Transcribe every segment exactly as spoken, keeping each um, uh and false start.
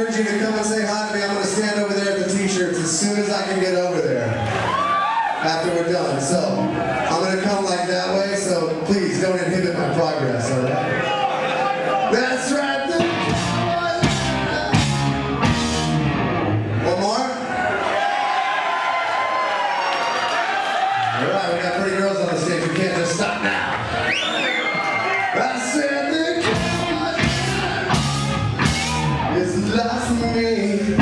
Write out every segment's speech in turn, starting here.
encourage you to come and say hi to me. I'm going to stand over there at the t-shirts as soon as I can get over there after we're done. So I'm going to come like that way, so please don't inhibit my progress, all right? That's right. One more? All right, we got pretty girls on the stage. We can't just stop now. I said the cat is lost for me.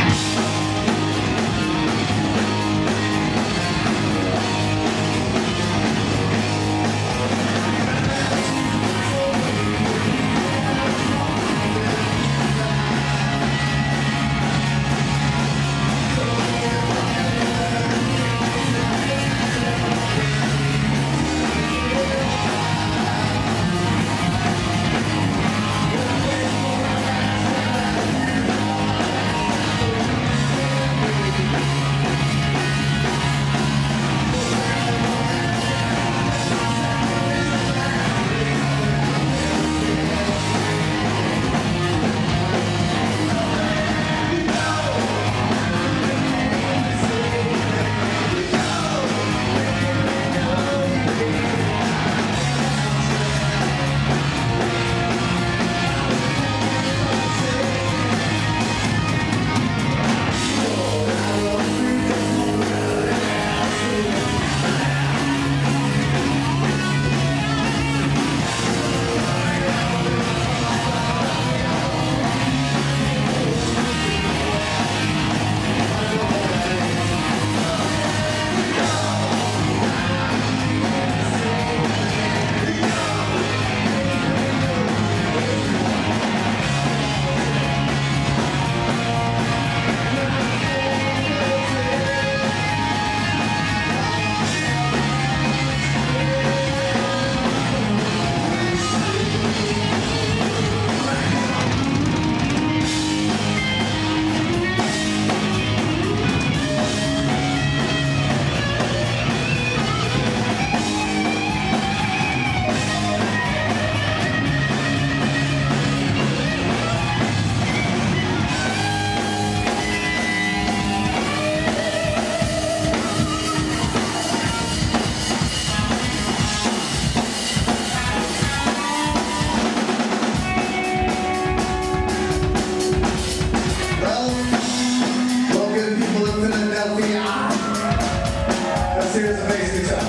Here's the bass guitar.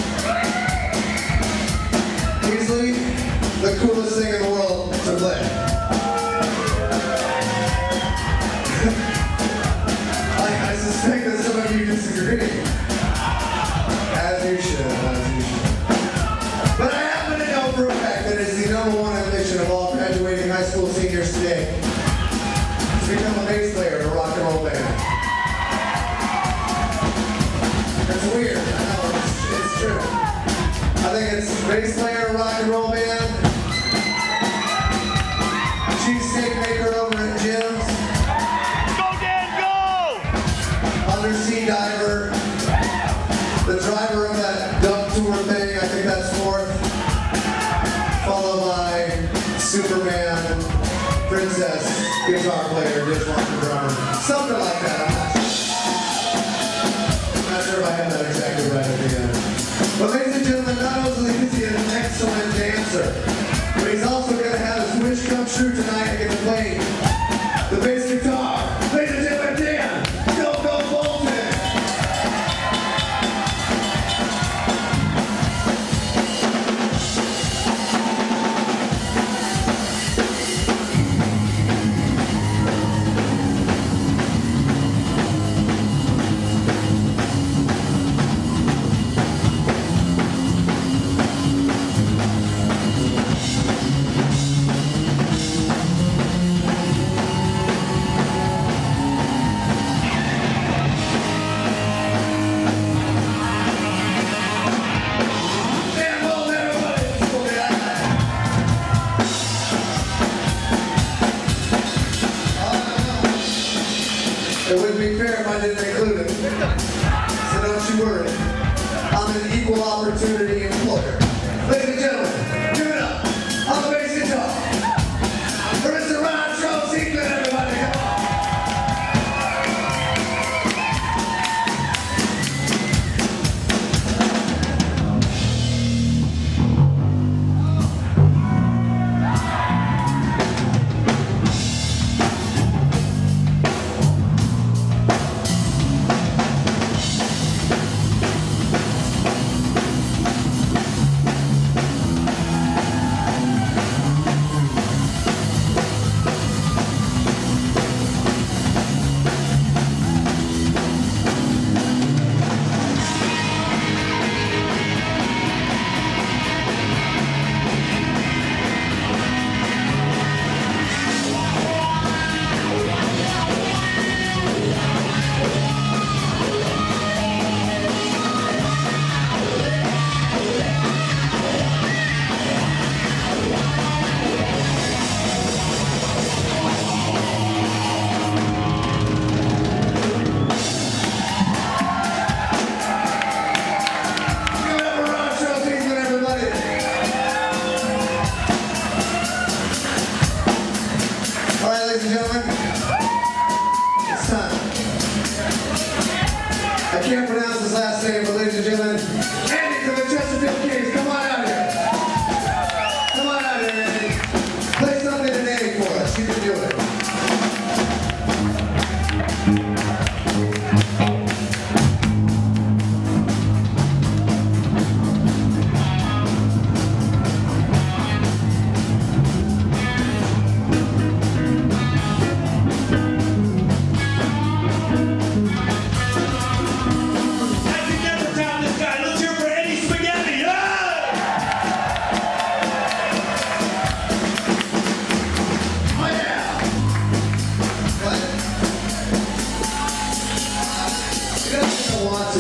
Easily the coolest thing in the world to play. I, I suspect that some of you disagree. As you should, as you should. But I happen to know for a fact that it's the number one ambition of all graduating high school seniors today to become a bass player in a rock and roll band. It's weird, I know, it's, it's true. I think it's bass player, rock and roll band, cheesesteak maker over at Jim's, go Dan, go! Undersea diver, the driver of that dump tour thing, I think that's fourth, followed by Superman, princess, guitar player, dishwasher drummer, something like that. I'm not I'm not sure if I have that exactly right at the end. But ladies and gentlemen, not only is he an excellent dancer, but he's also going to have his wish come true tonight and get to play the bass guitar. Ladies and gentlemen, Dan, go go Bolton! It wouldn't be fair if I didn't include it. So don't you worry. I'm an equal opportunity employer. Ladies and gentlemen, give it up on the bass guitar for Mister Ron Charles Eaglin, everybody. Come on.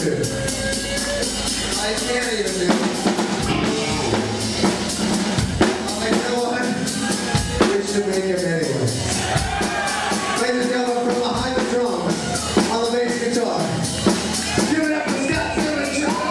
too. I can't even do it. Oh, you know what? We should make him anyway. Ladies and gentlemen, from behind the drums, on the bass guitar, give it up for Scott Supersuckers.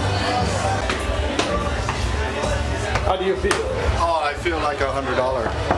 How do you feel? Oh, I feel like a hundred dollar.